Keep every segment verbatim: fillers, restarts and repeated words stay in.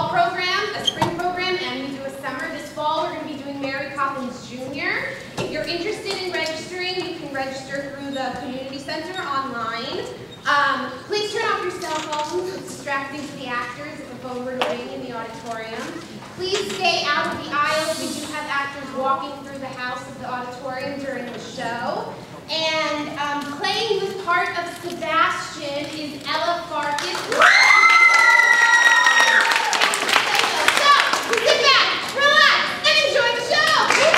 fall program, a spring program, and we do a summer. This fall, we're going to be doing Mary Poppins Junior If you're interested in registering, you can register through the community center online. Um, please turn off your cell phones. It's distracting to the actors if a phone were to ring in the auditorium. Please stay out of the aisles. We do have actors walking through the house of the auditorium during the show. And um, playing the part of Sebastian is Ella Farkas. So, sit back, relax, and enjoy the show.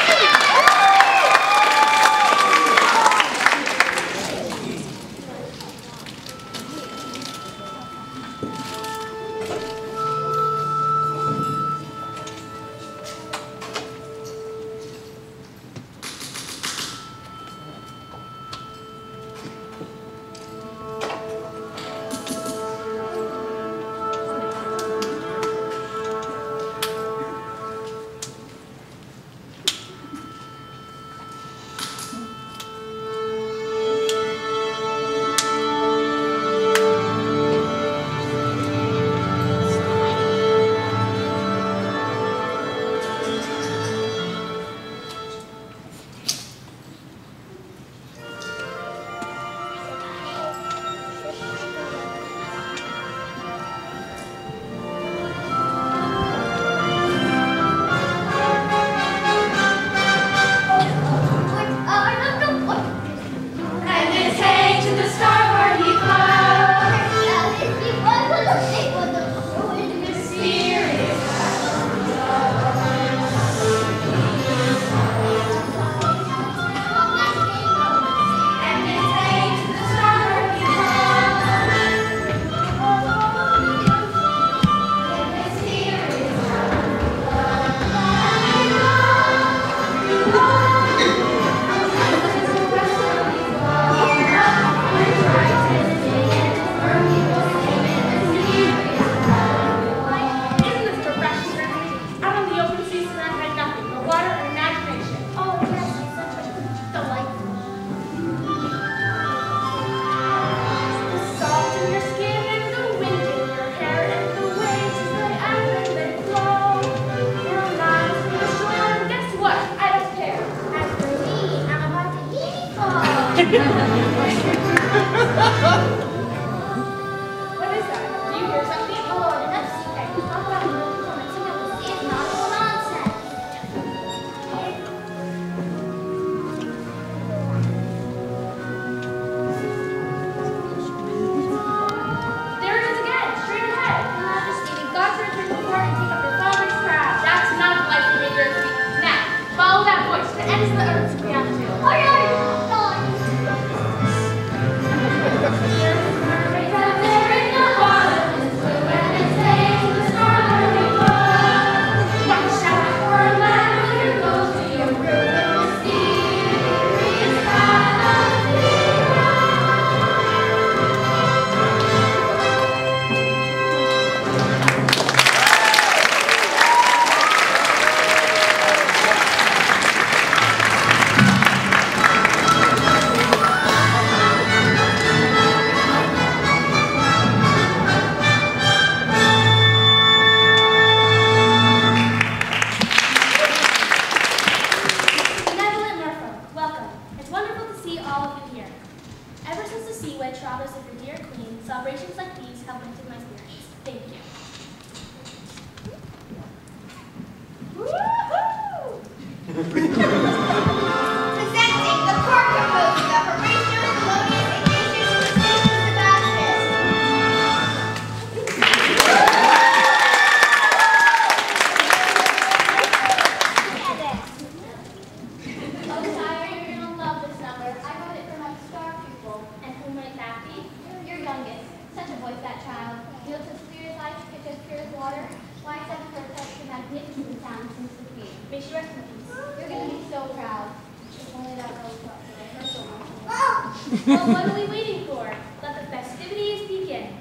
Well, what are we waiting for? Let the festivities begin.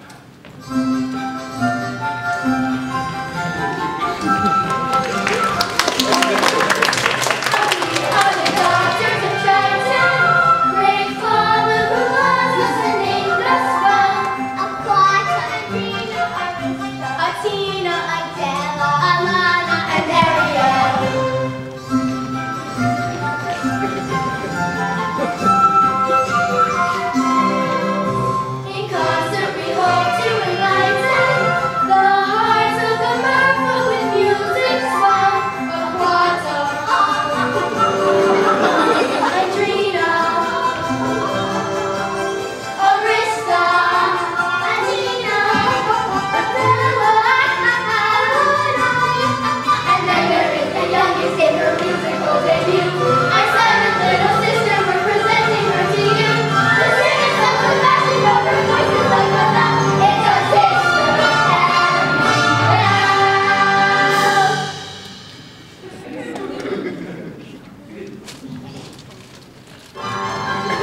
Tina, Adele.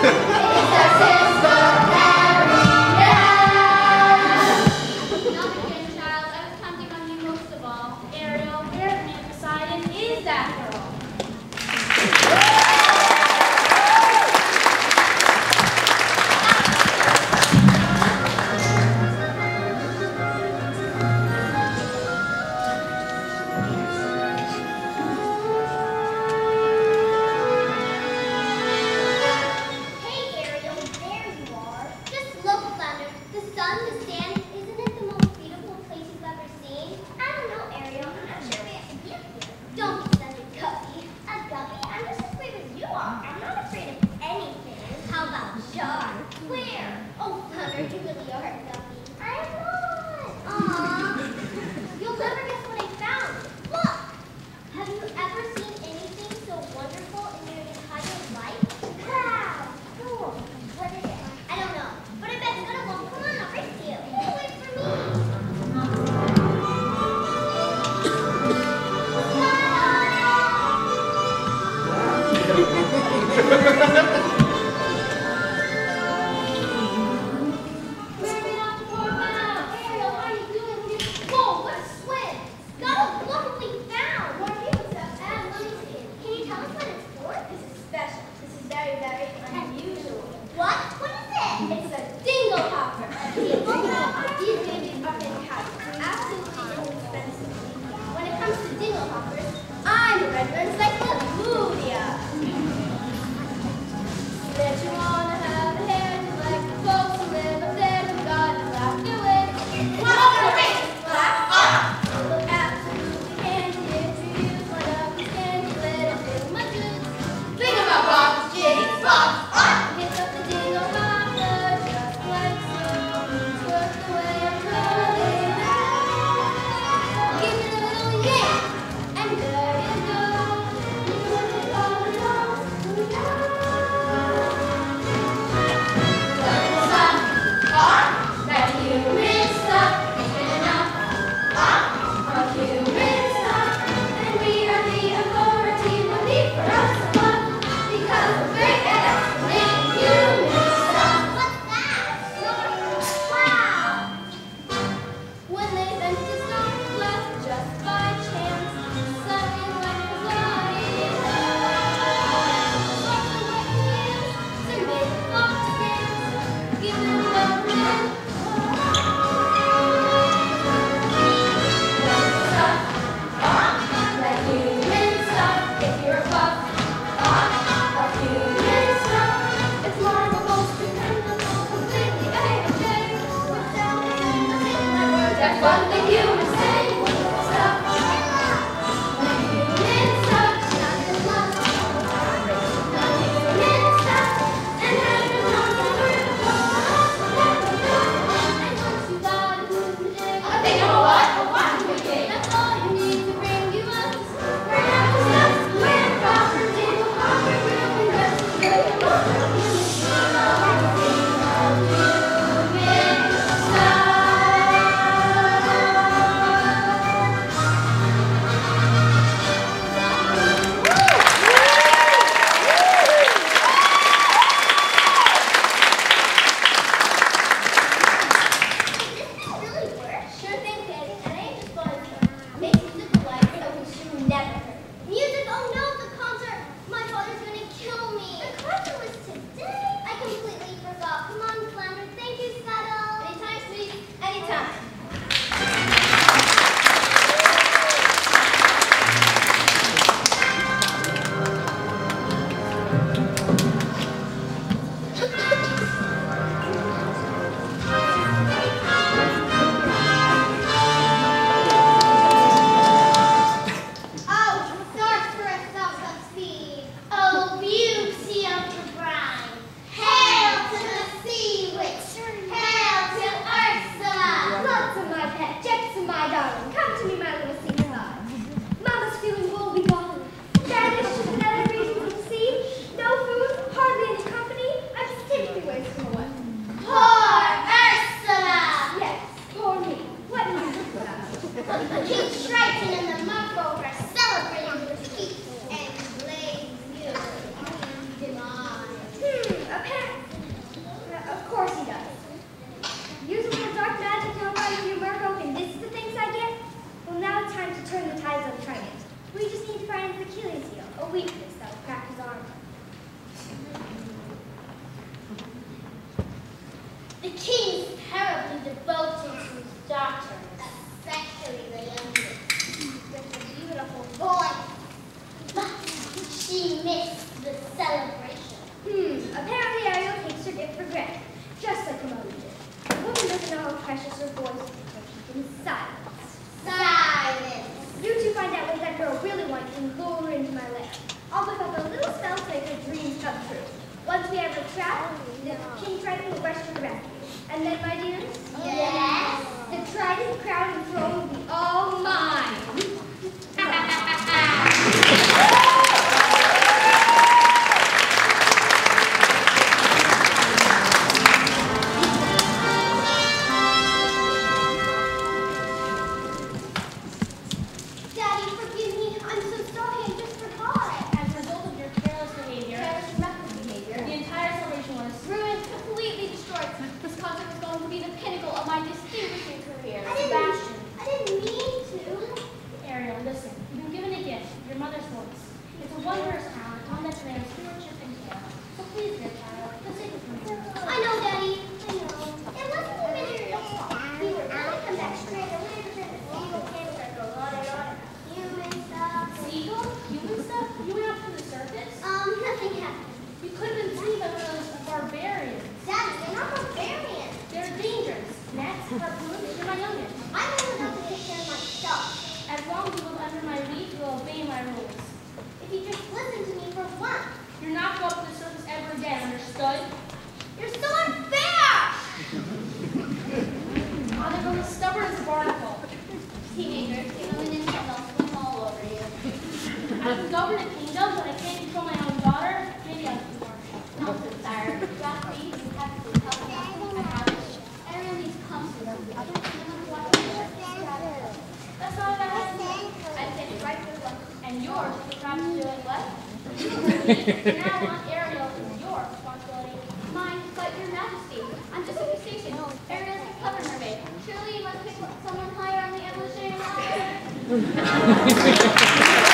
Not again, child. I was counting on you most of all. Ariel, where in Aunt Poseidon is that girl? Hey Ariel, there you are. Just look, Thunder. The sun, the sand, isn't it the most beautiful place you've ever seen? I don't know, Ariel. I'm not sure we have to get here. Don't be such a guppy. A guppy? I'm just as brave as you are. I'm not afraid of anything. How about sharks? Where? Oh, Thunder, you really are a guppy. I'm not. Aw. You'll never guess what I found. Look. Have you ever seen anything so wonderful in your entire life? Wow! Cool. What is it? I don't know. But I bet it's gonna walk. Come on, I'll race you. Hey, wait for me. Stop! trap, the king tried to rush to the rescue. And then, my dears? Yes. The trident crown and throne will be all mine. Daddy, forgive me. I'm so sorry. I just forgot. As a result of your careless behavior, Careless and reckless behavior. the entire celebration was ruined, completely destroyed. This concert was going to be the pinnacle of my distinguishing career. I didn't, Sebastian. I didn't mean to. Ariel, listen. You've been given a gift, your mother's voice. It's a wondrous talent, one that demands stewardship and care. So please, dear child, just take it from me. I know, Daddy. I know. It wasn't the material's fault. We were going to come back straight away because the seagull came with like a lot of lot of human stuff. Seagull? Human stuff? You went out to the circus? Um, nothing happened. You couldn't have seen them as barbarians. Daddy, they're not barbarians. They're dangerous. Next, harpoons, you're my youngest. I know enough to take care of myself. As long as you live under my roof, you'll obey my rules. If you just listen to me for once. You're not going to the circus ever again, understood? You're so unfair! Oh, they're going to stubborn as a barnacle. Teenagers, you know, and they'll swim all over you. I can govern a kingdom, but I can't control my own daughter. Maybe I'll be more. Nonsense, sire. You have to eat, you have to help me. I have it. Everyone needs comfort. I don't know what to do. That's all that has to do. I said it right for one. And yours, you're trying to do it what? From now on, Ariel is your responsibility. Mine, but your majesty. I'm just a station. Ariel's a clever mermaid. Surely you must pick someone higher on the evolutionary ladder.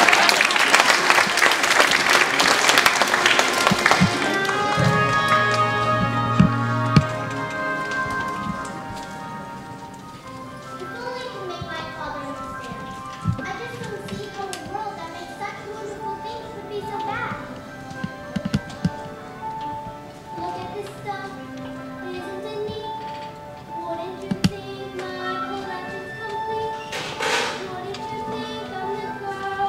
If only to make my father understand. I just don't see how a world that makes such wonderful things could be so bad. Look at this stuff. Isn't it neat? Wouldn't you think my collection's complete? Wouldn't you think I'm the girl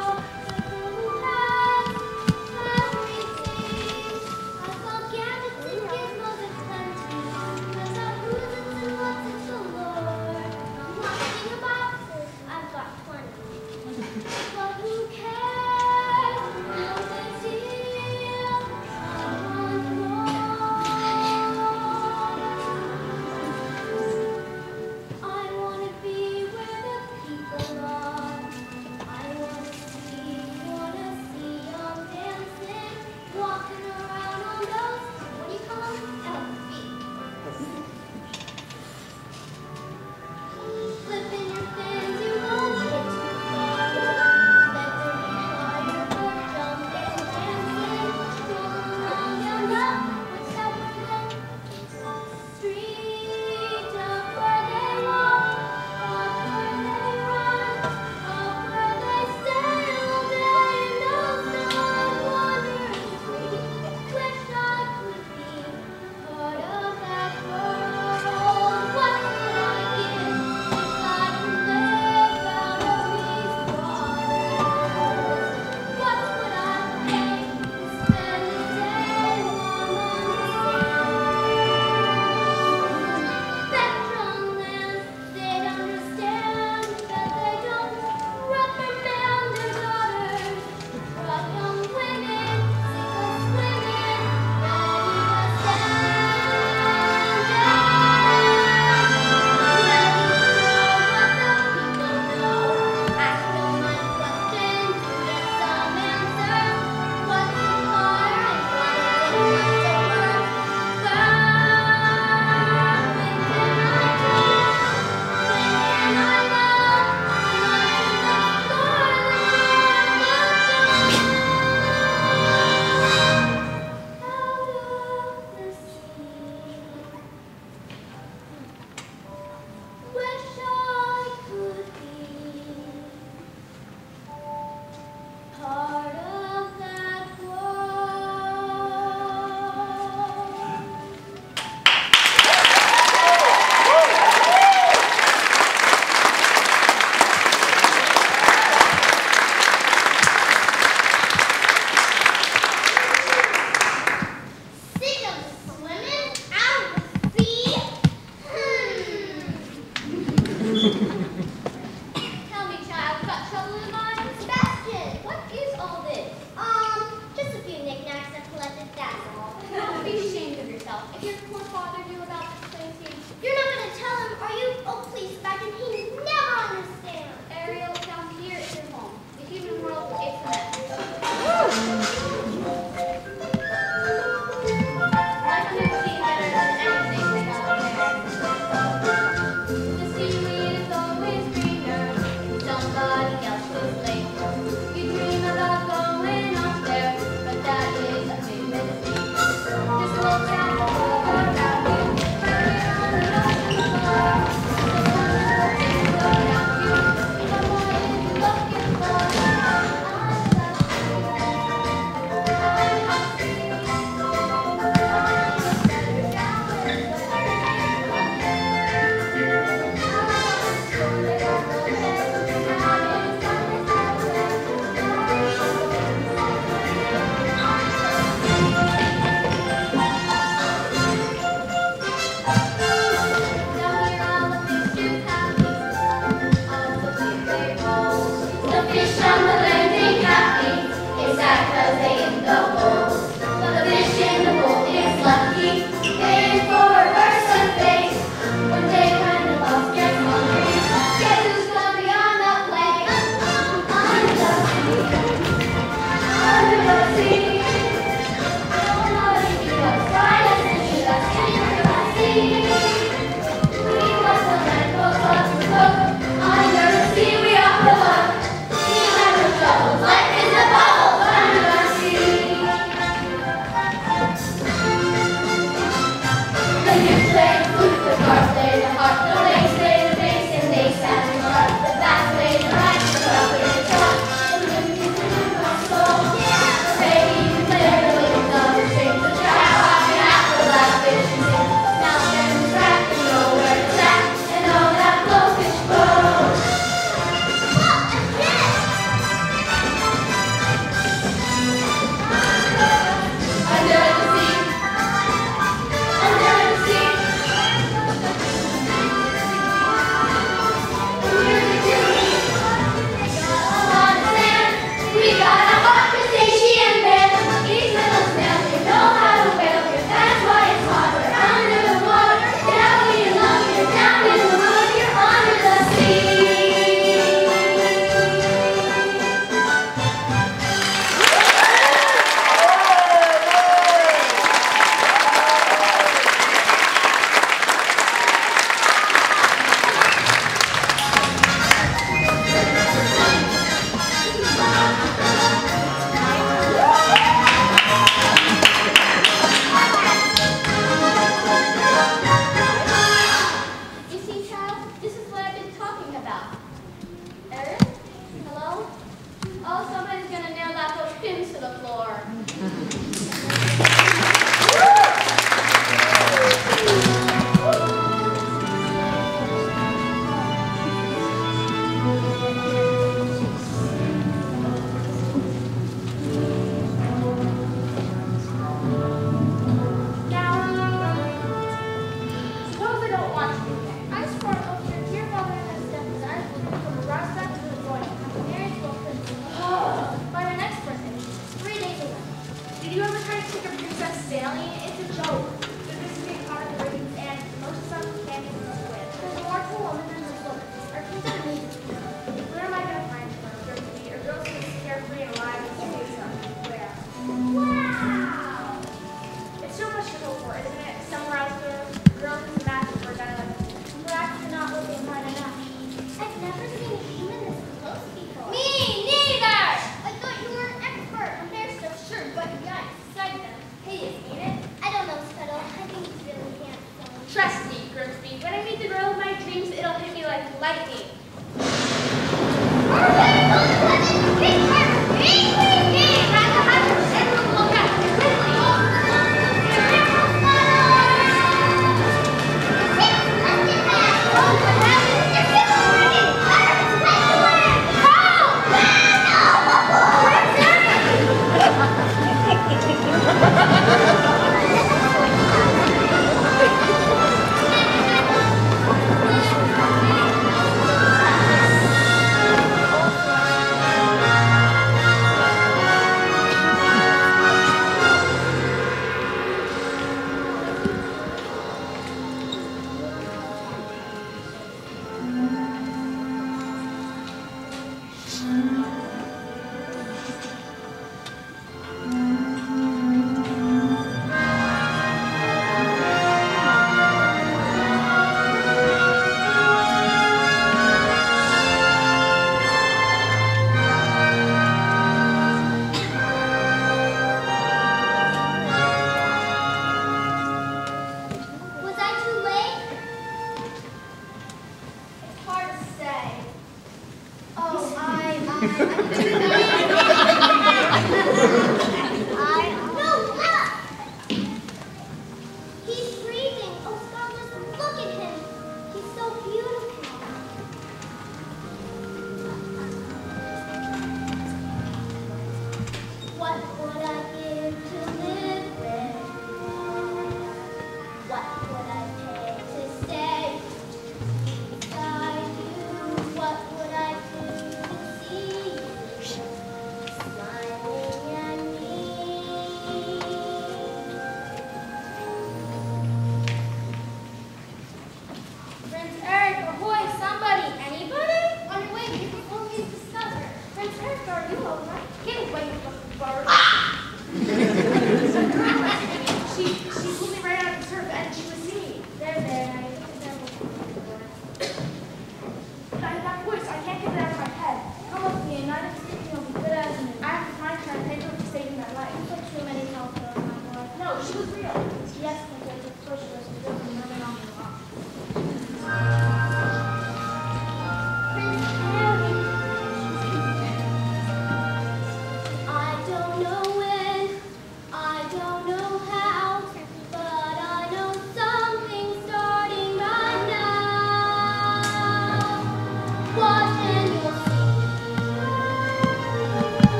lightning.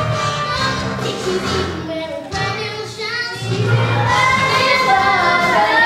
Bye.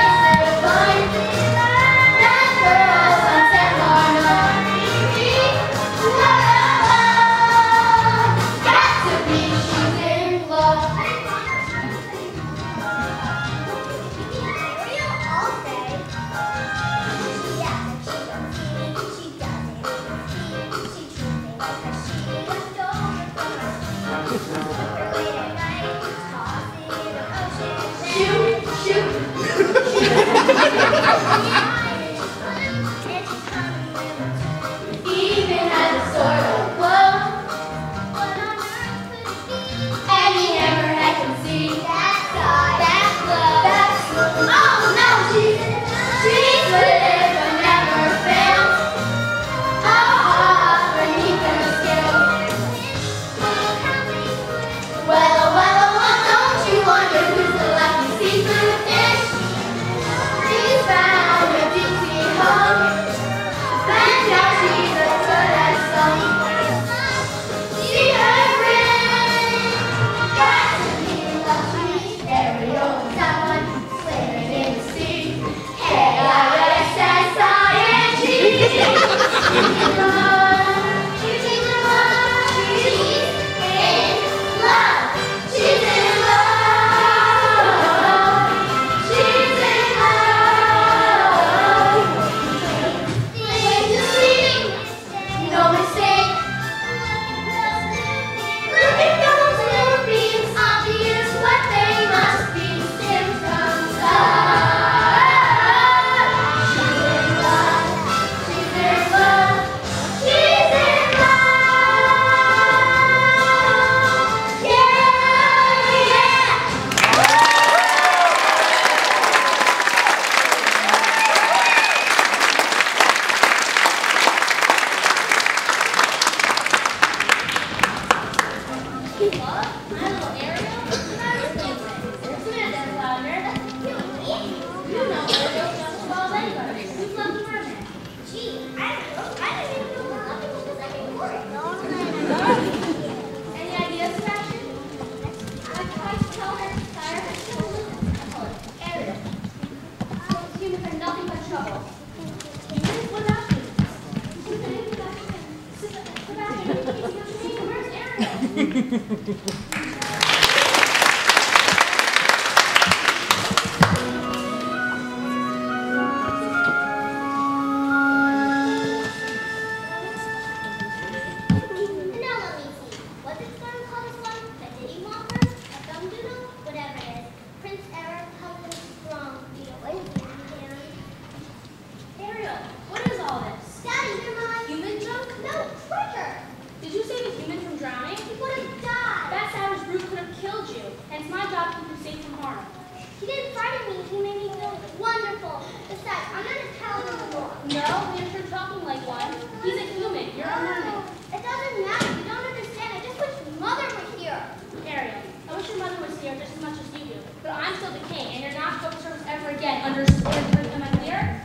wonderful. Besides, I'm not as talented as more. No, you're sure talking like one. He's a human. You're a mermaid. It doesn't matter. You don't understand. I just wish Mother were here. Ariel, I wish your mother was here just as much as you do. But I'm still the king, and you're not going to service ever again. Understood? Am I clear?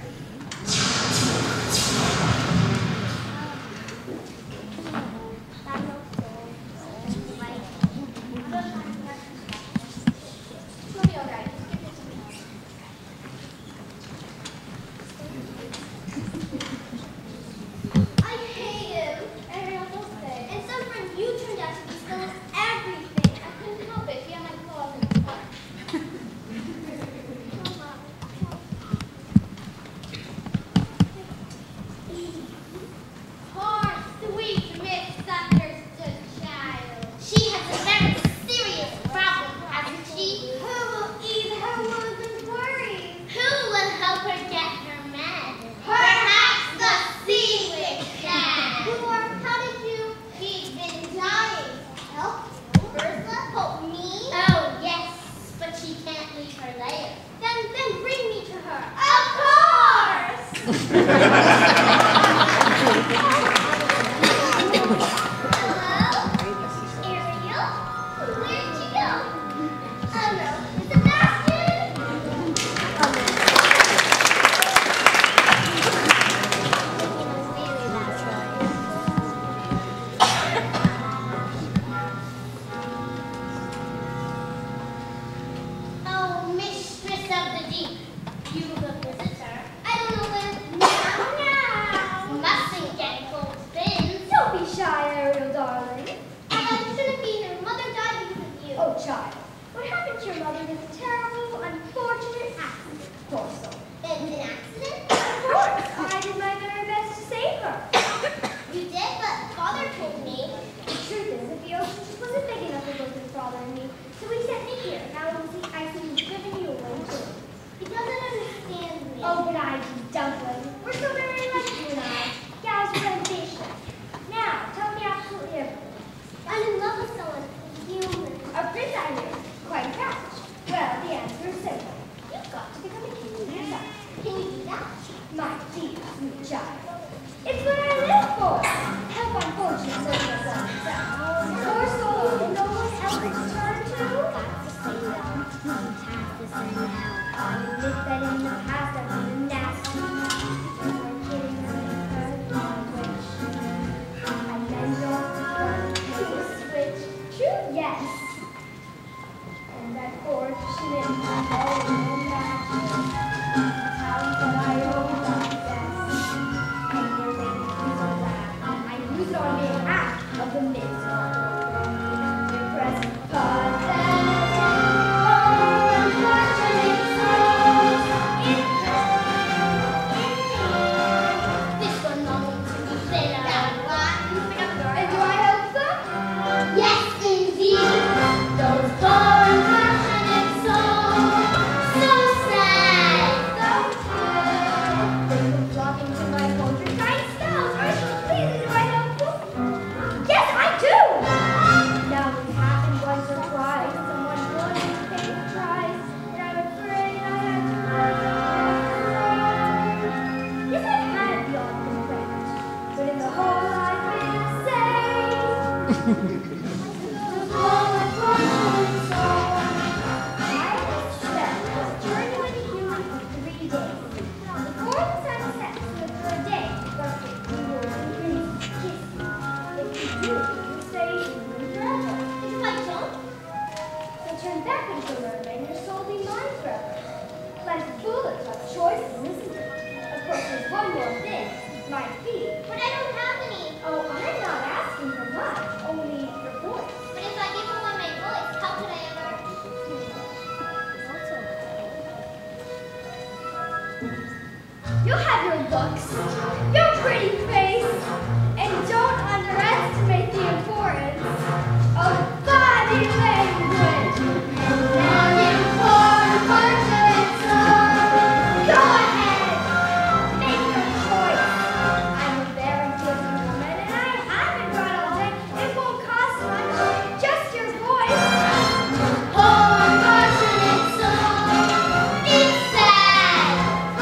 Oh, unfortunate soul, it's sad.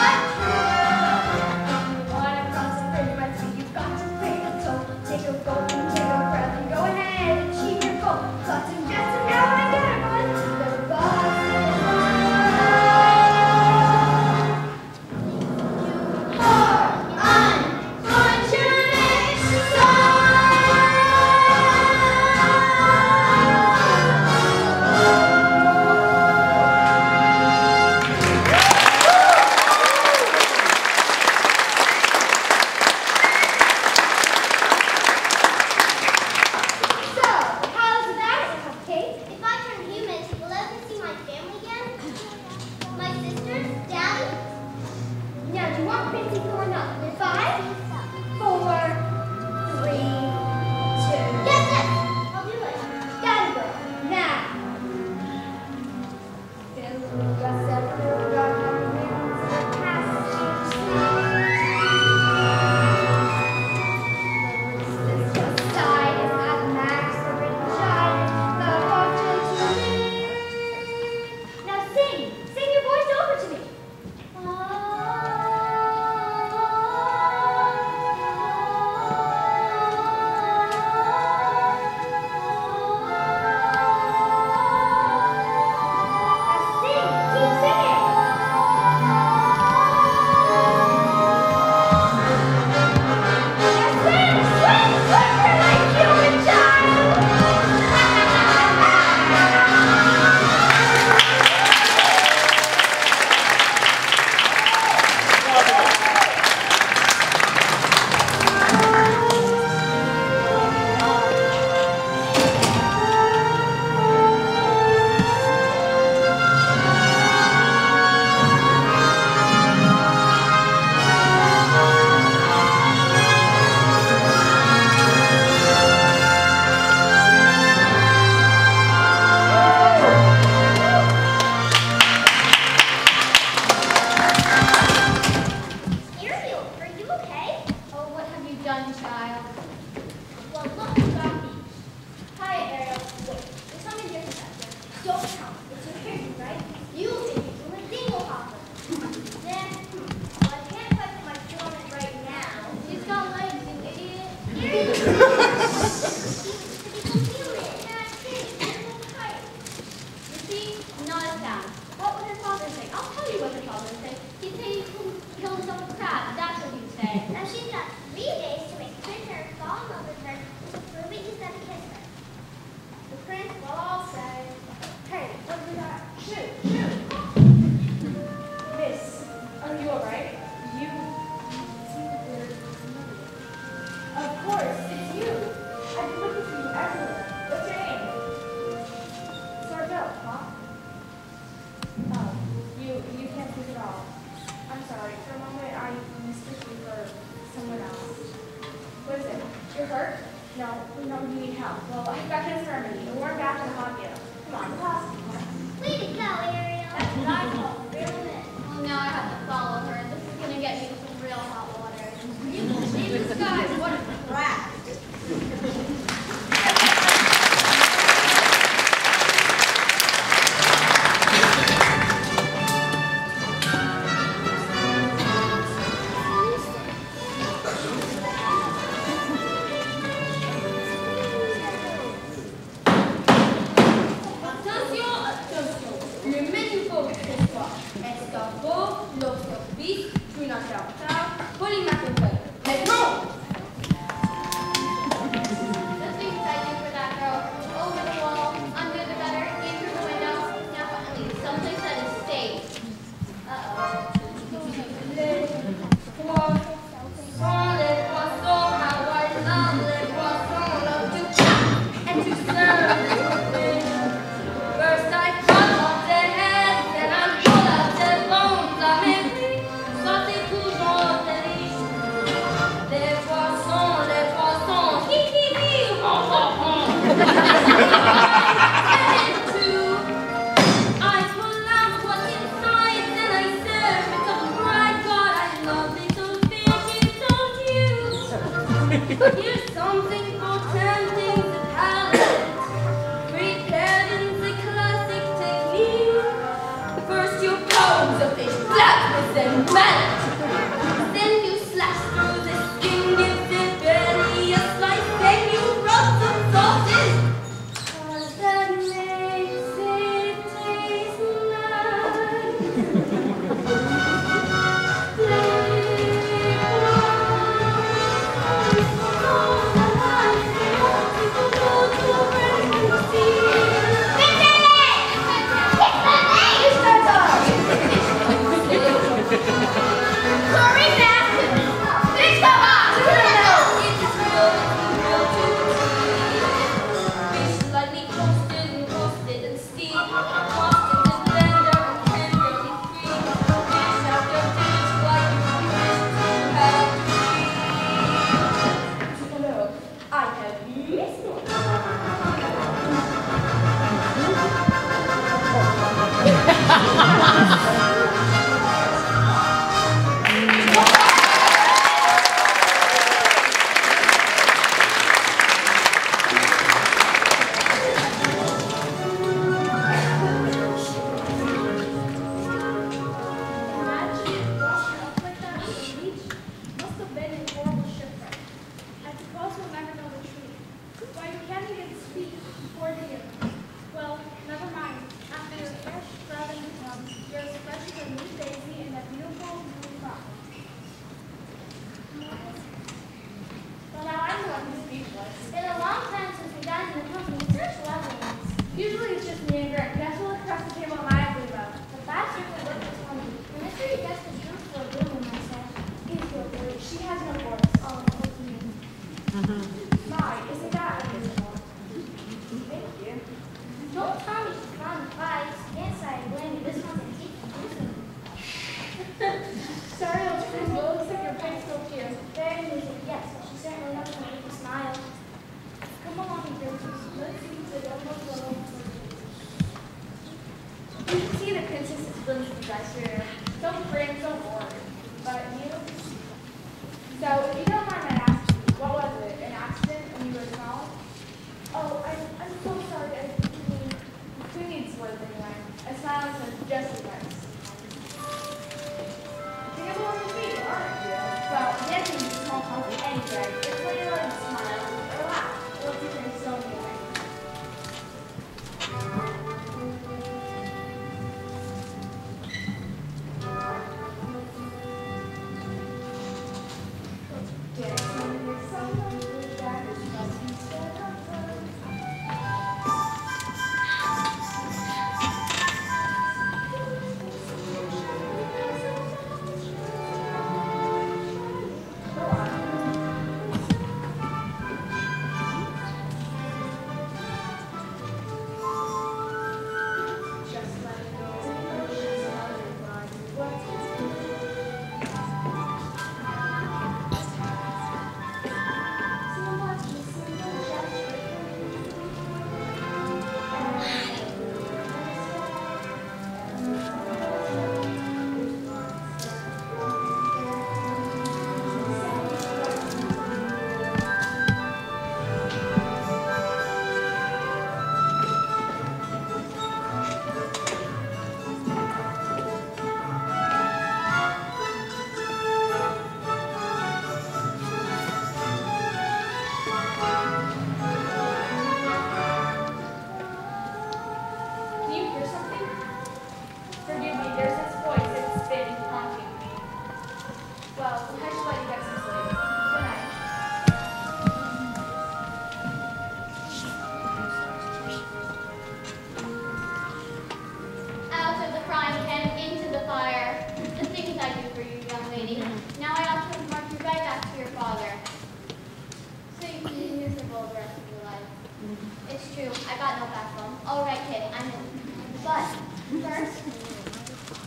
I'll tell you what the father would say. He'd say he can kill himself with crab. That's what he'd say. Now she's got three days to make Prince Harry fall in love with her to prove it he's gonna kiss her. The prince will all say, Hey, what was that? Shoot, shoot. Miss, are you alright? You seem weird. Of course, it's you. I've been looking for you everywhere. What's your name? Sardo, huh? Oh, you you can't speak at all. I'm sorry. For a moment, I mistook you for someone else. What is it? You're hurt? No, no, you need help. Well, I've got an infirmity, and we're back in the hospital. Come on, the hospital. way to go, Ariel. That's what I call real men. Well, now I have to follow her. This is going to get me some real hot water. You believe this guy? What a crap.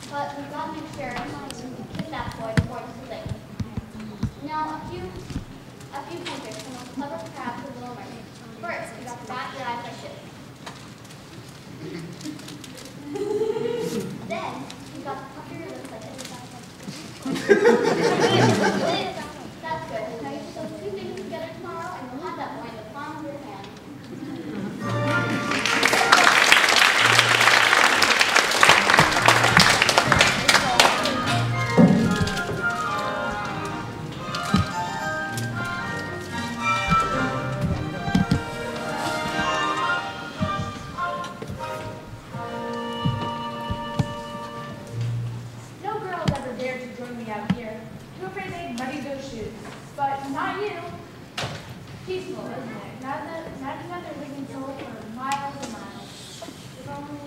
but we've got to make sure to kiss that boy before it's too late. Now, a few, a few pointers from the clever crabs of Little Mermaid. First, we got to bat your eyes like this. Then, we got to pucker your lips like this. That's good. Now you put those two things together tomorrow, and you'll have that boy in the palm of your hand. Peaceful, isn't it? Not that, imagine that they're living so for miles and miles. If only...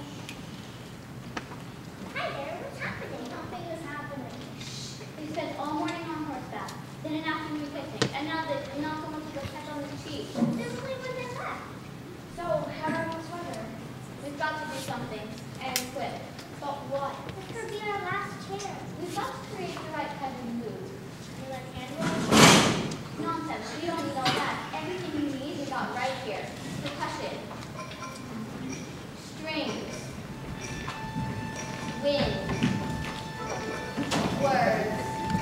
Hi there, what's happening? Nothing is happening. We spent all morning on horseback, then an afternoon picnic, and now this, and now someone took a peck on the cheek. Just only when they're back. So, how about this weather? We've got to do something, and quick. But what? This could be our last chance. We've got to create the right kind of mood. You like handle? Nonsense, we don't need all that. Everything you need we got right here. Percussion. Strings. Wind. Words.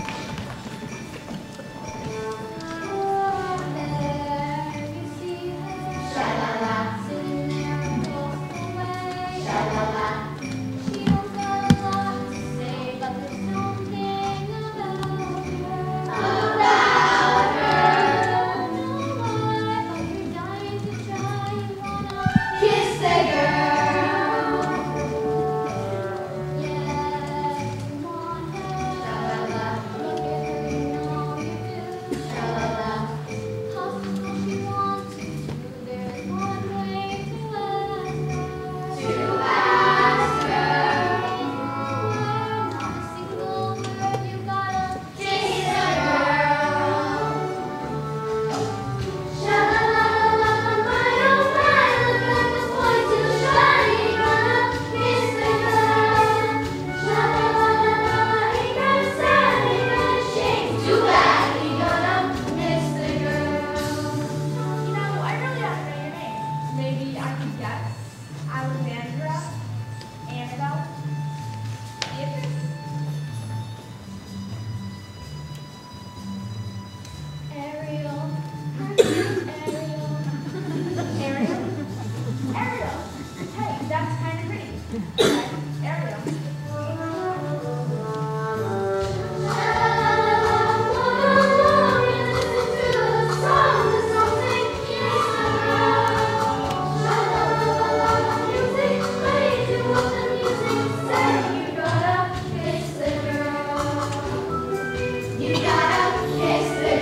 Oh, there you see her. Sha-la-la. Sitting there across the way. Sha-la-la. She don't got a lot to say, but there's something about her. About her. No more, but you're dying to try. You wanna kiss the girl. Yes, you want her. Sha-la-la. Look at her, you know you do. Sha-la-la. Possible she wants you to. There's one way to ask her. To ask her. Not a single word, you gotta kiss the girl. Sha-la-la-la-la, my oh my, look at the boy too shy. You gotta kiss the girl. Sha-la-la-la-la, he got sad, he got ashamed. Too bad, he gonna miss the girl. You know, I really don't know your name. Maybe I could guess. Alexandra? Annabelle? Beatrice? Ariel. Her name's Ariel. Ariel? Ariel! Hey, that's kind of pretty. Okay, Ariel. You gotta kiss the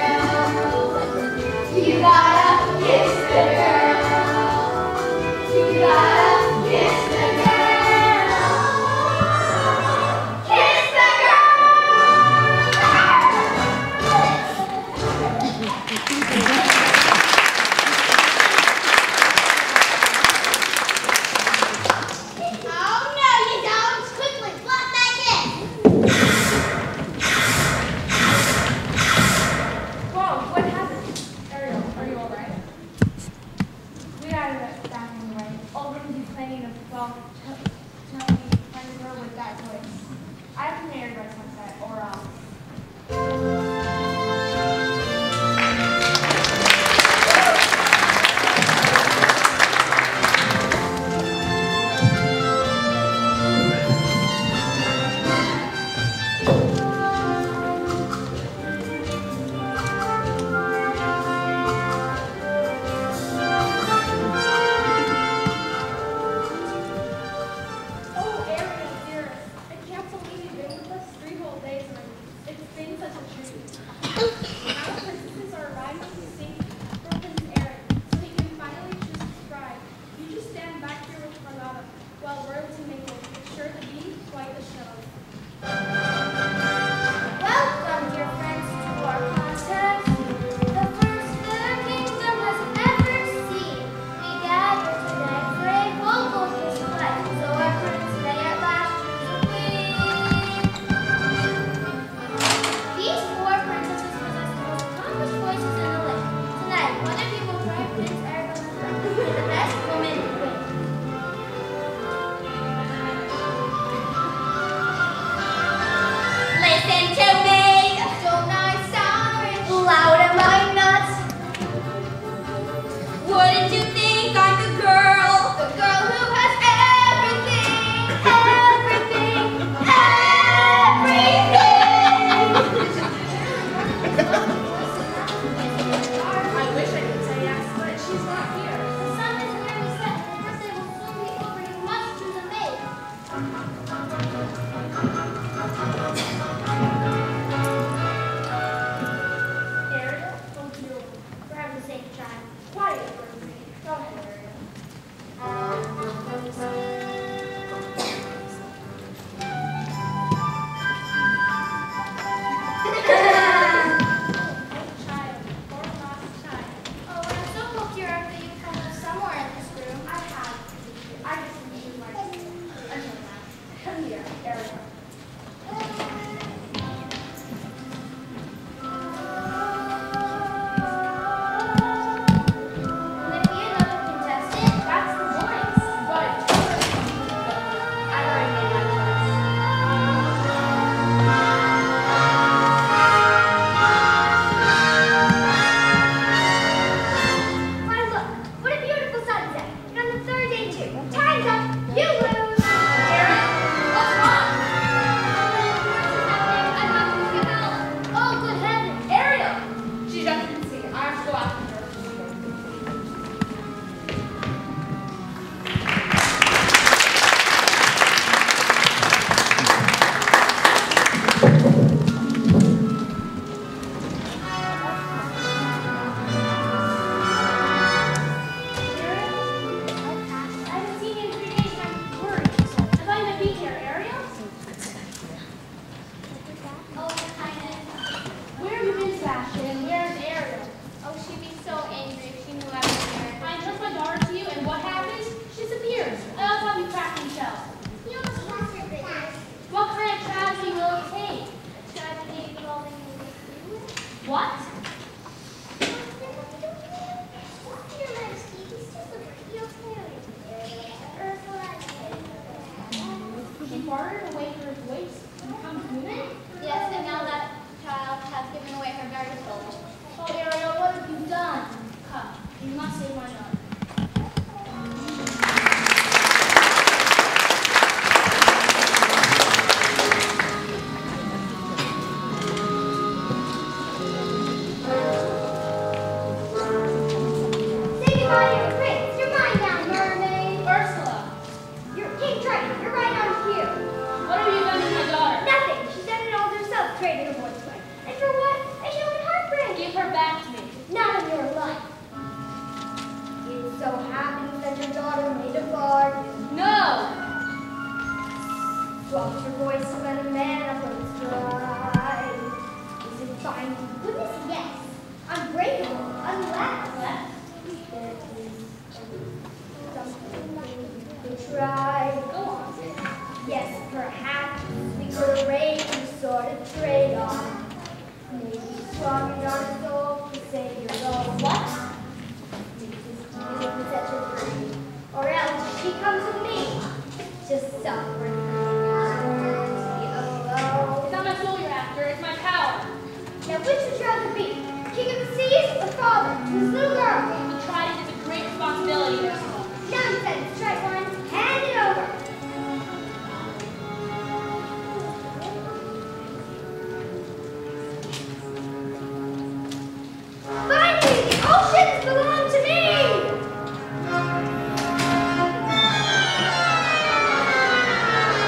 girl. You gotta kiss the girl. You gotta kiss the girl. Kiss the Oh no, you don't! Quickly, block that kiss! Whoa, what happened? Ariel, are you alright? We gotta get back on the way. All we're gonna be playing a well, tell me, find a girl with that voice. I have to marry by sunset, or else. Oh, Ariel, dearest, I can't believe you've been with us three whole days already. It's been such a treat. Our princesses are arriving to sing for Prince Eric, so he can finally choose his bride. You just stand back here with Carlotta, while royalty mingle. It's sure to be quite a show. Welcome, dear friends, to our contest. The first the kingdom has ever seen. We gather today for a vocal display, so our prince may at last choose a queen. Ariel. Will there be another contestant? That's the voice. But I already made my choice. Why look, what a beautiful sunset. And on the third day too. Time's up. You lose. Ariel, what's wrong? I'm not going to skip out. Oh, good heavens. Ariel! She's up to see. I have to go after her. I haven't seen you in three days and I'm worried. I thought you might be here, Ariel. Oh, Highness. Where have you been, Sebastian? Where's Ariel? Oh, she'd be so angry if she knew I was here. I entrust my daughter to you, and what happens? She disappears. I also have you cracking shells. You know she has her business. What kind of tragedy will it take? Tragedy involving you. What? Your Majesty, he's just a real fairy. Ursula. She farted away her voice and become human? Yes, and now that child has given away her very soul. Oh, Ariel, what have you done? Come, you must save my daughter. Say goodbye to your prince. You're mine now, mermaid. Ursula, You're King Triton. You're right on cue. what have you done to my daughter? Nothing. She said it all herself, traded her voice away. And for what? I showed her heartbreak. Give her back to me. Not in your life. It so happens that your daughter made a bargain. No! Dropped your voice when a man of her stride. Is it fine? Goodness, yes. Unbreakable, unless there is something we could try. Go on. Yes, perhaps we could arrange a sort of trade-off. Maybe strong in our soul to save your soul. What? Maybe set her free. Or else she comes with me to suffer eternity alone. It's not my soul you're after, it's my power. Now which would you rather be? King of the seas or father to this little girl? The trident is a great responsibility, Ursula. Nonsense, try one. Hand it over. Finally, the oceans belong to me!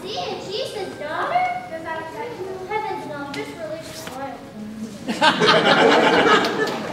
being Jesus' daughter? Does that upset you? Heavens no, just religious royalty.